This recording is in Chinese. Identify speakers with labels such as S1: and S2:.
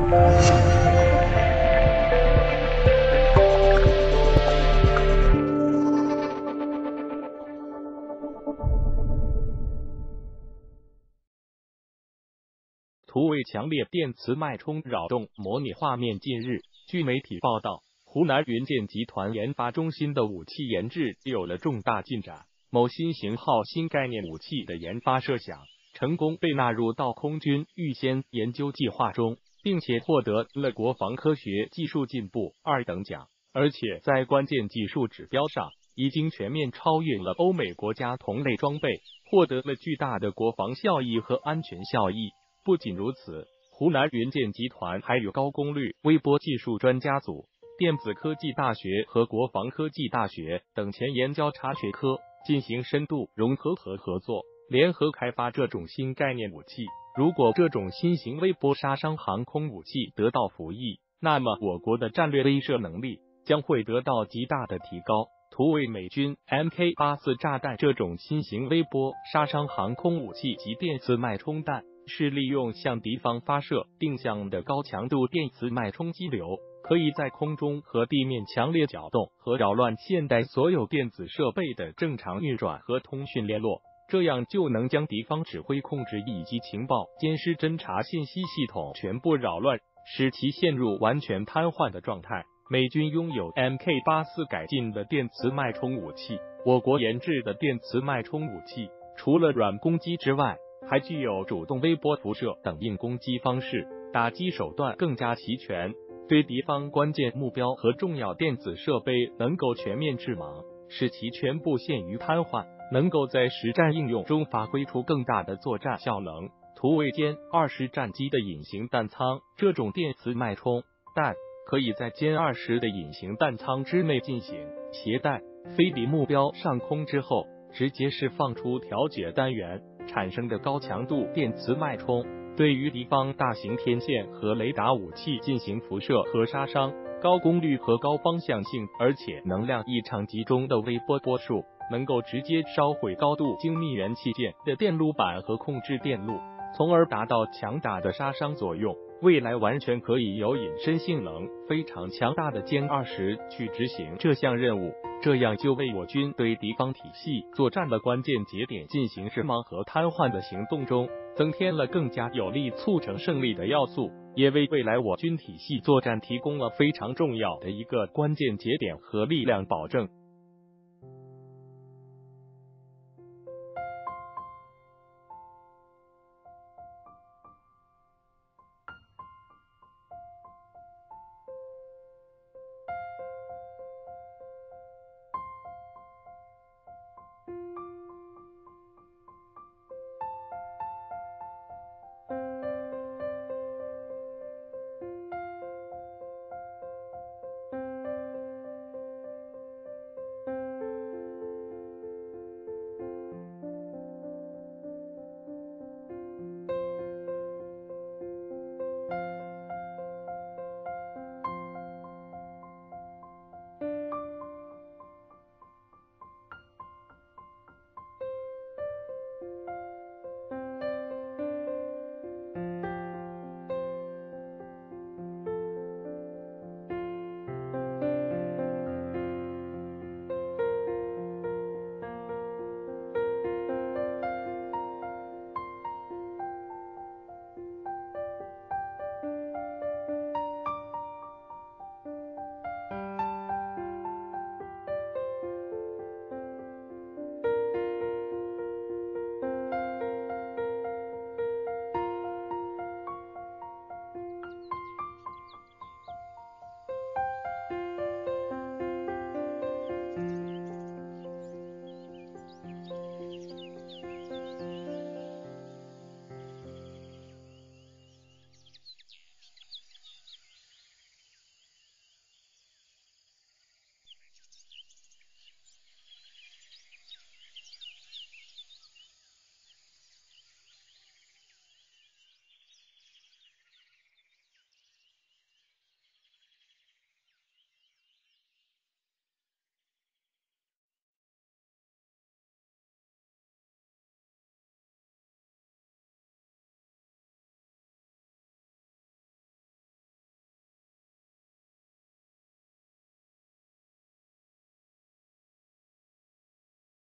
S1: 图为强烈电磁脉冲扰动模拟画面。近日，据媒体报道，湖南云剑集团研发中心的武器研制有了重大进展。某新型号新概念武器的研发设想成功被纳入到空军预先研究计划中，并且获得了国防科学技术进步2等奖，而且在关键技术指标上已经全面超越了欧美国家同类装备，获得了巨大的国防效益和安全效益。不仅如此，湖南云剑集团还与高功率微波技术专家组、电子科技大学和国防科技大学等前沿交叉学科进行深度融合和合作，联合开发这种新概念武器。如果这种新型微波杀伤航空武器得到服役，那么我国的战略威慑能力将会得到极大的提高。图为美军 Mk84 炸弹这种新型微波杀伤航空武器及电磁脉冲弹，是利用向敌方发射定向的高强度电磁脉冲激流，可以在空中和地面强烈搅动和扰乱现代所有电子设备的正常运转和通讯联络，这样就能将敌方指挥控制以及情报监视侦察信息系统全部扰乱，使其陷入完全瘫痪的状态。美军拥有 Mk84 改进的电磁脉冲武器，我国研制的电磁脉冲武器除了软攻击之外，还具有主动微波辐射等硬攻击方式，打击手段更加齐全，对敌方关键目标和重要电子设备能够全面致盲，使其全部陷于瘫痪，能够在实战应用中发挥出更大的作战效能。图为歼20战机的隐形弹舱，这种电磁脉冲弹可以在歼20的隐形弹舱之内进行携带，飞抵目标上空之后，直接释放出调节单元产生的高强度电磁脉冲，对于敌方大型天线和雷达武器进行辐射和杀伤。高功率和高方向性，而且能量异常集中的微波波束，能够直接烧毁高度精密元器件的电路板和控制电路，从而达到强大的杀伤作用。未来完全可以由隐身性能非常强大的歼20去执行这项任务，这样就为我军对敌方体系作战的关键节点进行致盲和瘫痪的行动中增添了更加有力促成胜利的要素，也为未来我军体系作战提供了非常重要的一个关键节点和力量保证。